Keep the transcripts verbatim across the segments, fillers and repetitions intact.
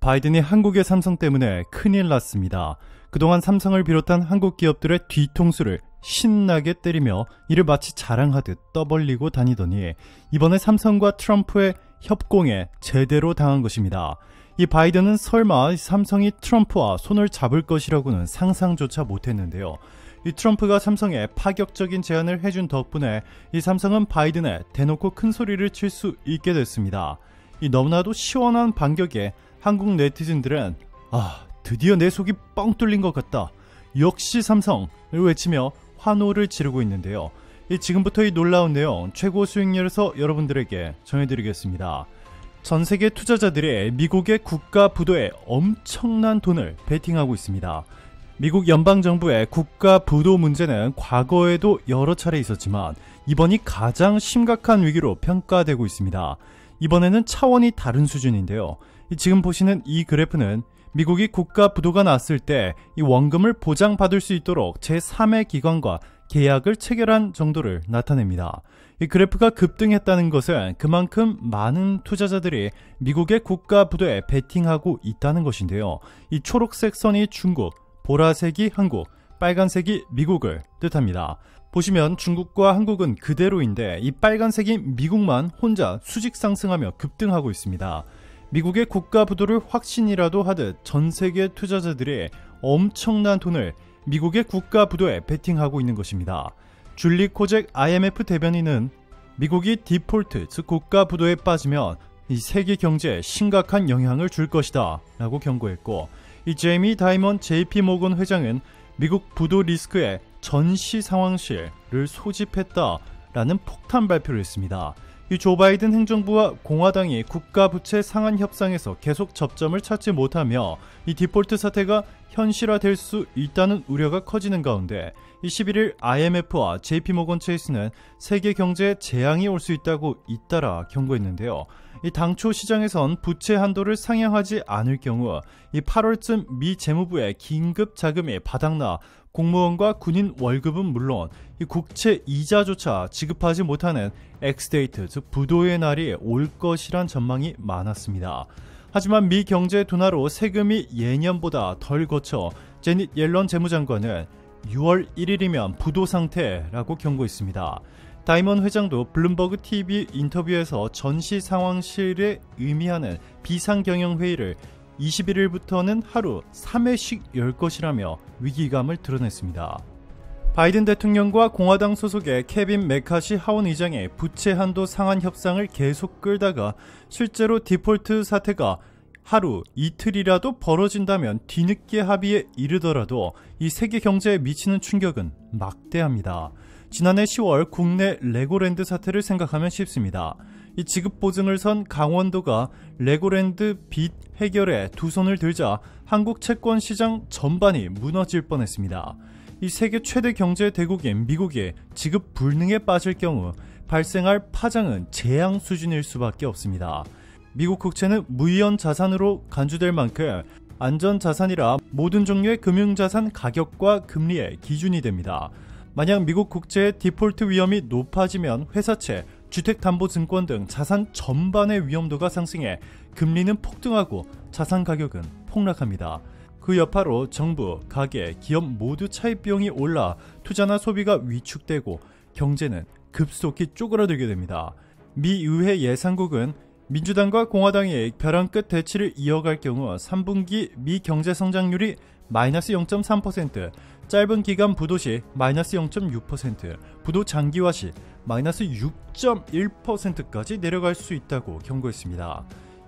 바이든이 한국의 삼성 때문에 큰일 났습니다. 그동안 삼성을 비롯한 한국 기업들의 뒤통수를 신나게 때리며 이를 마치 자랑하듯 떠벌리고 다니더니 이번에 삼성과 트럼프의 협공에 제대로 당한 것입니다. 이 바이든은 설마 삼성이 트럼프와 손을 잡을 것이라고는 상상조차 못했는데요. 이 트럼프가 삼성에 파격적인 제안을 해준 덕분에 이 삼성은 바이든에 대놓고 큰 소리를 칠 수 있게 됐습니다. 이 너무나도 시원한 반격에 한국 네티즌들은 아, 드디어 내 속이 뻥 뚫린 것 같다. 역시 삼성을 외치며 환호를 지르고 있는데요. 이 지금부터 이 놀라운 내용 최고 수익률에서 여러분들에게 전해드리겠습니다. 전세계 투자자들이 미국의 국가 부도에 엄청난 돈을 베팅하고 있습니다. 미국 연방정부의 국가 부도 문제는 과거에도 여러 차례 있었지만 이번이 가장 심각한 위기로 평가되고 있습니다. 이번에는 차원이 다른 수준인데요. 지금 보시는 이 그래프는 미국이 국가 부도가 났을 때 이 원금을 보장받을 수 있도록 제삼의 기관과 계약을 체결한 정도를 나타냅니다. 이 그래프가 급등했다는 것은 그만큼 많은 투자자들이 미국의 국가 부도에 베팅하고 있다는 것인데요. 이 초록색 선이 중국, 보라색이 한국, 빨간색이 미국을 뜻합니다. 보시면 중국과 한국은 그대로인데 이 빨간색이 미국만 혼자 수직 상승하며 급등하고 있습니다. 미국의 국가 부도를 확신이라도 하듯 전 세계 투자자들이 엄청난 돈을 미국의 국가 부도에 베팅하고 있는 것입니다. 줄리 코잭 아이엠에프 대변인은 미국이 디폴트, 즉 국가 부도에 빠지면 이 세계 경제에 심각한 영향을 줄 것이다 라고 경고했고, 이 제이미 다이먼 제이피모건 회장은 미국 부도 리스크의 전시 상황실을 소집했다라는 폭탄 발표를 했습니다. 이 조 바이든 행정부와 공화당이 국가 부채 상한 협상에서 계속 접점을 찾지 못하며 이 디폴트 사태가 현실화될 수 있다는 우려가 커지는 가운데 이 십일일 아이엠에프와 제이피모건 체이스는 세계 경제에 재앙이 올 수 있다고 잇따라 경고했는데요. 이 당초 시장에선 부채 한도를 상향하지 않을 경우 이 팔월쯤 미 재무부의 긴급 자금이 바닥나 공무원과 군인 월급은 물론 이 국채 이자조차 지급하지 못하는 엑스데이트, 즉 부도의 날이 올 것이란 전망이 많았습니다. 하지만 미 경제 둔화로 세금이 예년보다 덜 거쳐 제닛 옐런 재무장관은 유월 일일이면 부도 상태라고 경고했습니다. 다이먼 회장도 블룸버그 티비 인터뷰에서 전시 상황실에 의미하는 비상경영회의를 이십일일부터는 하루 삼 회씩 열 것이라며 위기감을 드러냈습니다. 바이든 대통령과 공화당 소속의 케빈 메카시 하원 의장의 부채 한도 상한 협상을 계속 끌다가 실제로 디폴트 사태가 하루 이틀이라도 벌어진다면 뒤늦게 합의에 이르더라도 이 세계 경제에 미치는 충격은 막대합니다. 지난해 시월 국내 레고랜드 사태를 생각하면 쉽습니다. 이 지급 보증을 선 강원도가 레고랜드 빚 해결에 두 손을 들자 한국 채권 시장 전반이 무너질 뻔했습니다. 이 세계 최대 경제 대국인 미국이 지급 불능에 빠질 경우 발생할 파장은 재앙 수준일 수밖에 없습니다. 미국 국채는 무이연 자산으로 간주될 만큼 안전자산이라 모든 종류의 금융자산 가격과 금리의 기준이 됩니다. 만약 미국 국채의 디폴트 위험이 높아지면 회사채, 주택담보증권 등 자산 전반의 위험도가 상승해 금리는 폭등하고 자산 가격은 폭락합니다. 그 여파로 정부, 가계, 기업 모두 차입 비용이 올라 투자나 소비가 위축되고 경제는 급속히 쪼그라들게 됩니다. 미 의회 예산국은 민주당과 공화당이 벼랑 끝 대치를 이어갈 경우 삼 분기 미 경제 성장률이 마이너스 영 점 삼 퍼센트, 짧은 기간 부도 시 마이너스 영 점 육 퍼센트, 부도 장기화 시 마이너스 육 점 일 퍼센트까지 내려갈 수 있다고 경고했습니다.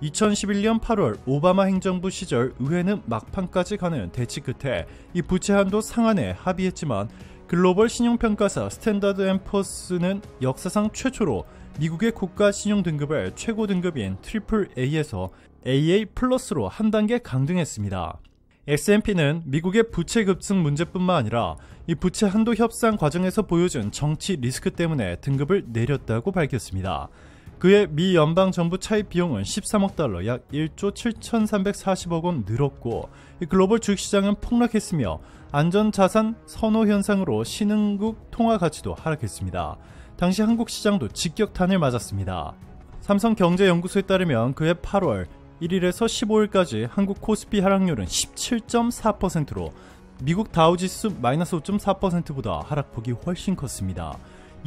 이천십일년 팔월 오바마 행정부 시절 의회는 막판까지 가는 대치 끝에 이 부채 한도 상한에 합의했지만 글로벌 신용평가사 스탠다드 앤 푸어스는 역사상 최초로 미국의 국가 신용 등급을 최고 등급인 트리플 에이에서 에이에이 플러스로 한 단계 강등했습니다. 에스 앤 피는 미국의 부채 급증 문제뿐만 아니라 이 부채 한도 협상 과정에서 보여준 정치 리스크 때문에 등급을 내렸다고 밝혔습니다. 그의 미 연방정부 차입 비용은 십삼억 달러, 약 일조 칠천삼백사십억 원 늘었고 이 글로벌 주식시장은 폭락했으며 안전자산 선호 현상으로 신흥국 통화 가치도 하락했습니다. 당시 한국 시장도 직격탄을 맞았습니다. 삼성경제연구소에 따르면 그해 팔월 일일에서 십오일까지 한국 코스피 하락률은 십칠 점 사 퍼센트로 미국 다우지수 마이너스 오 점 사 퍼센트보다 하락폭이 훨씬 컸습니다.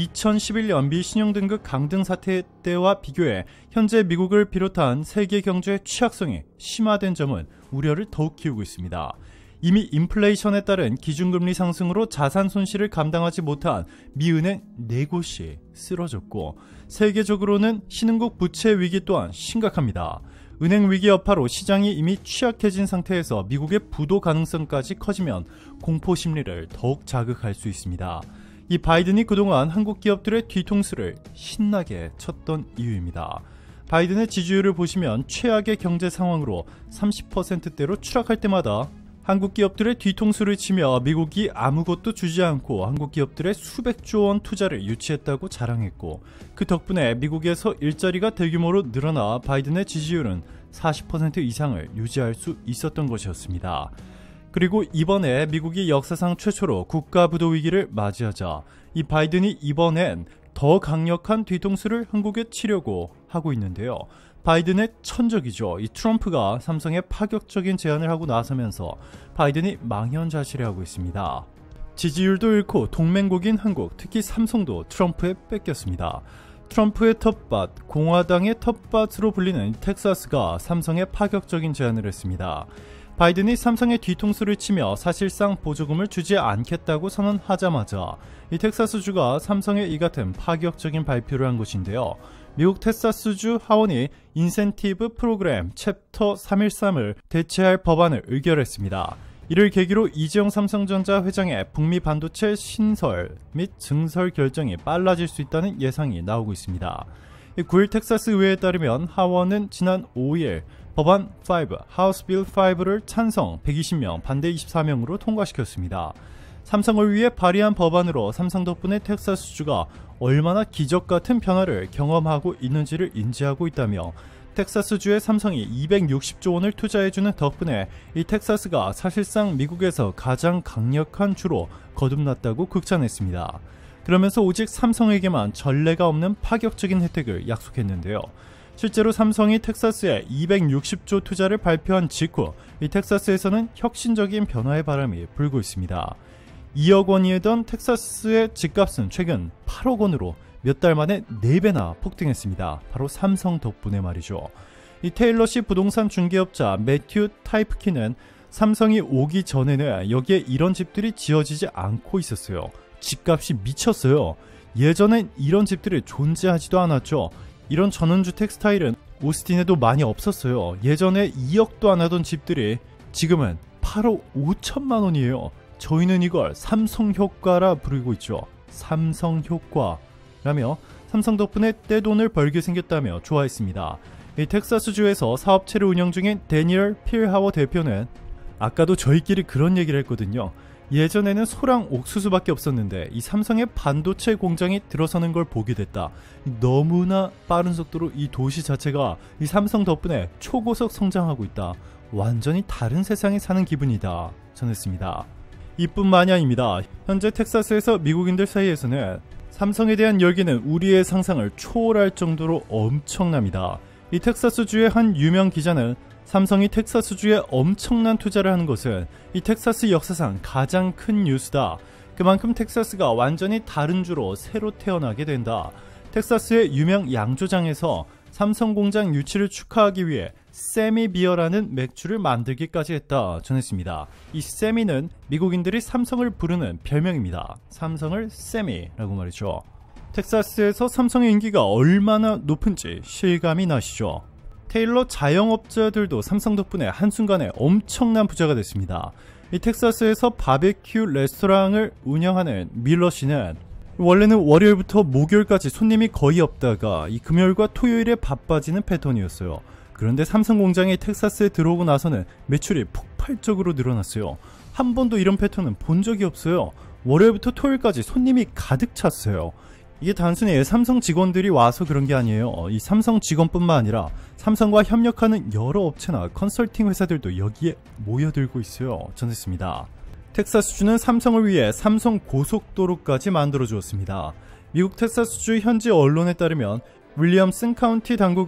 이천십일년 미 신용등급 강등 사태 때와 비교해 현재 미국을 비롯한 세계 경제의 취약성이 심화된 점은 우려를 더욱 키우고 있습니다. 이미 인플레이션에 따른 기준금리 상승으로 자산 손실을 감당하지 못한 미은행 네 곳이 쓰러졌고 세계적으로는 신흥국 부채 위기 또한 심각합니다. 은행 위기 여파로 시장이 이미 취약해진 상태에서 미국의 부도 가능성까지 커지면 공포 심리를 더욱 자극할 수 있습니다. 이 바이든이 그동안 한국 기업들의 뒤통수를 신나게 쳤던 이유입니다. 바이든의 지지율을 보시면 최악의 경제 상황으로 삼십 퍼센트대로 추락할 때마다 한국 기업들의 뒤통수를 치며 미국이 아무것도 주지 않고 한국 기업들의 수백조 원 투자를 유치했다고 자랑했고 그 덕분에 미국에서 일자리가 대규모로 늘어나 바이든의 지지율은 사십 퍼센트 이상을 유지할 수 있었던 것이었습니다. 그리고 이번에 미국이 역사상 최초로 국가부도 위기를 맞이하자 이 바이든이 이번엔 더 강력한 뒤통수를 한국에 치려고 하고 있는데요. 바이든의 천적이죠. 이 트럼프가 삼성에 파격적인 제안을 하고 나서면서 바이든이 망연자실해하고 있습니다. 지지율도 잃고 동맹국인 한국, 특히 삼성도 트럼프에 뺏겼습니다. 트럼프의 텃밭, 공화당의 텃밭으로 불리는 텍사스가 삼성에 파격적인 제안을 했습니다. 바이든이 삼성의 뒤통수를 치며 사실상 보조금을 주지 않겠다고 선언하자마자 이 텍사스주가 삼성의 이 같은 파격적인 발표를 한 것인데요. 미국 텍사스주 하원이 인센티브 프로그램 챕터 삼백십삼을 대체할 법안을 의결했습니다. 이를 계기로 이재용 삼성전자 회장의 북미 반도체 신설 및 증설 결정이 빨라질 수 있다는 예상이 나오고 있습니다. 구일 텍사스 의회에 따르면 하원은 지난 오일 법안 오, 하우스 빌 오를 찬성 백이십 명, 반대 이십사 명으로 통과시켰습니다. 삼성을 위해 발의한 법안으로 삼성 덕분에 텍사스주가 얼마나 기적같은 변화를 경험하고 있는지를 인지하고 있다며 텍사스주의 삼성이 이백육십조 원을 투자해주는 덕분에 이 텍사스가 사실상 미국에서 가장 강력한 주로 거듭났다고 극찬했습니다. 그러면서 오직 삼성에게만 전례가 없는 파격적인 혜택을 약속했는데요. 실제로 삼성이 텍사스에 이백육십조 투자를 발표한 직후 이 텍사스에서는 혁신적인 변화의 바람이 불고 있습니다. 이억 원이던 텍사스의 집값은 최근 팔억 원으로 몇 달 만에 네 배나 폭등했습니다. 바로 삼성 덕분에 말이죠. 이 테일러시 부동산 중개업자 매튜 타이프키는 삼성이 오기 전에는 여기에 이런 집들이 지어지지 않고 있었어요. 집값이 미쳤어요. 예전엔 이런 집들이 존재하지도 않았죠. 이런 전원주택 스타일은 오스틴에도 많이 없었어요. 예전에 이억도 안 하던 집들이 지금은 팔억 오천만 원이에요. 저희는 이걸 삼성효과라 부르고 있죠. 삼성효과라며 삼성 덕분에 떼돈을 벌게 생겼다며 좋아했습니다. 이 텍사스주에서 사업체를 운영 중인 데니얼 필하워 대표는 아까도 저희끼리 그런 얘기를 했거든요. 예전에는 소랑 옥수수밖에 없었는데 이 삼성의 반도체 공장이 들어서는 걸 보게 됐다. 너무나 빠른 속도로 이 도시 자체가 이 삼성 덕분에 초고속 성장하고 있다. 완전히 다른 세상에 사는 기분이다 전했습니다. 이뿐만이 아닙니다. 현재 텍사스에서 미국인들 사이에서는 삼성에 대한 열기는 우리의 상상을 초월할 정도로 엄청납니다. 이 텍사스주의 한 유명 기자는 삼성이 텍사스주에 엄청난 투자를 하는 것은 이 텍사스 역사상 가장 큰 뉴스다. 그만큼 텍사스가 완전히 다른 주로 새로 태어나게 된다. 텍사스의 유명 양조장에서 삼성 공장 유치를 축하하기 위해 세미비어라는 맥주를 만들기까지 했다 전했습니다. 이 세미는 미국인들이 삼성을 부르는 별명입니다. 삼성을 세미라고 말이죠. 텍사스에서 삼성의 인기가 얼마나 높은지 실감이 나시죠. 테일러 자영업자들도 삼성 덕분에 한순간에 엄청난 부자가 됐습니다. 이 텍사스에서 바베큐 레스토랑을 운영하는 밀러 씨는 원래는 월요일부터 목요일까지 손님이 거의 없다가 이 금요일과 토요일에 바빠지는 패턴이었어요. 그런데 삼성 공장이 텍사스에 들어오고 나서는 매출이 폭발적으로 늘어났어요. 한 번도 이런 패턴은 본 적이 없어요. 월요일부터 토요일까지 손님이 가득 찼어요. 이게 단순히 삼성 직원들이 와서 그런 게 아니에요. 이 삼성 직원뿐만 아니라 삼성과 협력하는 여러 업체나 컨설팅 회사들도 여기에 모여들고 있어요 전했습니다. 텍사스주는 삼성을 위해 삼성 고속도로까지 만들어 주었습니다. 미국 텍사스주 현지 언론에 따르면 윌리엄슨 카운티 당국은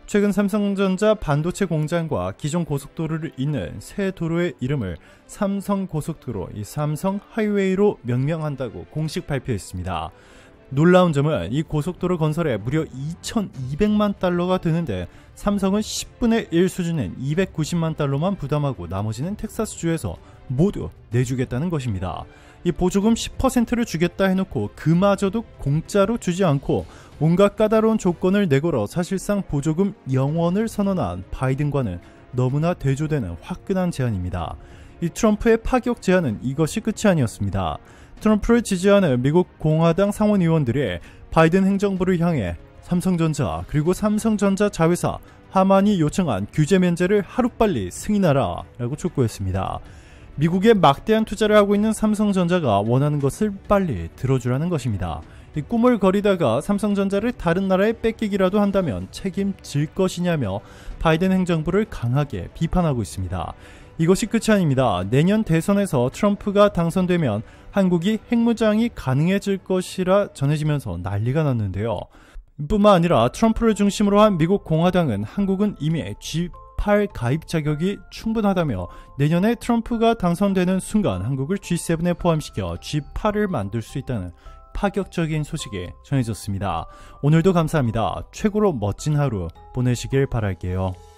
최근 삼성전자 반도체 공장과 기존 고속도로를 잇는 새 도로의 이름을 삼성고속도로, 이 삼성 하이웨이로 명명한다고 공식 발표했습니다. 놀라운 점은 이 고속도로 건설에 무려 이천이백만 달러가 드는데 삼성은 십분의 일 수준인 이백구십만 달러만 부담하고 나머지는 텍사스주에서 모두 내주겠다는 것입니다. 이 보조금 십 퍼센트를 주겠다 해놓고 그마저도 공짜로 주지 않고 온갖 까다로운 조건을 내걸어 사실상 보조금 영원을 선언한 바이든과는 너무나 대조되는 화끈한 제안입니다. 이 트럼프의 파격 제안은 이것이 끝이 아니었습니다. 트럼프를 지지하는 미국 공화당 상원의원들이 바이든 행정부를 향해 삼성전자 그리고 삼성전자 자회사 하만이 요청한 규제 면제를 하루빨리 승인하라 라고 촉구했습니다. 미국에 막대한 투자를 하고 있는 삼성전자가 원하는 것을 빨리 들어주라는 것입니다. 이 꿈을 거리다가 삼성전자를 다른 나라에 뺏기기라도 한다면 책임질 것이냐며 바이든 행정부를 강하게 비판하고 있습니다. 이것이 끝이 아닙니다. 내년 대선에서 트럼프가 당선되면 한국이 핵무장이 가능해질 것이라 전해지면서 난리가 났는데요. 뿐만 아니라 트럼프를 중심으로 한 미국 공화당은 한국은 이미 지 팔 가입 자격이 충분하다며 내년에 트럼프가 당선되는 순간 한국을 지 세븐에 포함시켜 지 팔을 만들 수 있다는 파격적인 소식이 전해졌습니다. 오늘도 감사합니다. 최고로 멋진 하루 보내시길 바랄게요.